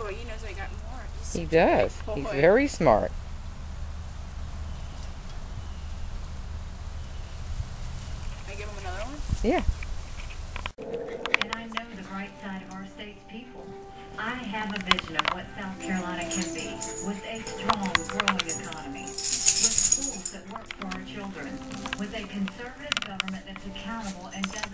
boy, you know, so he got more. He does. He's very smart. Can I give him another one? Yeah. And I know the bright side of our state's people. I have a vision of what South Carolina can be, with a strong, growing economy, with schools that work for our children, with a conservative government that's accountable and doesn't.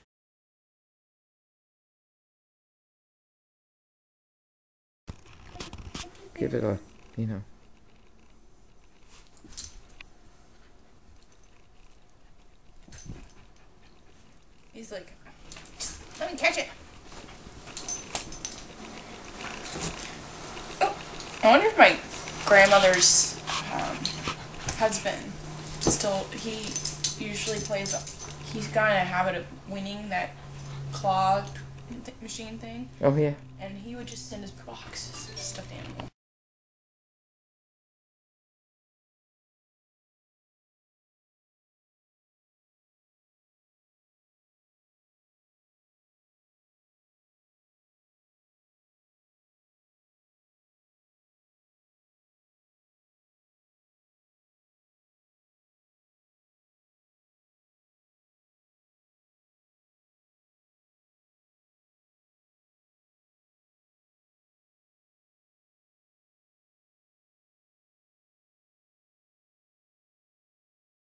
Give it a, you know. He's like, let me catch it. Oh, I wonder if my grandmother's husband still, he usually plays, he's got in a habit of winning that claw machine thing. Oh, yeah. And he would just send us boxes of stuffed animals.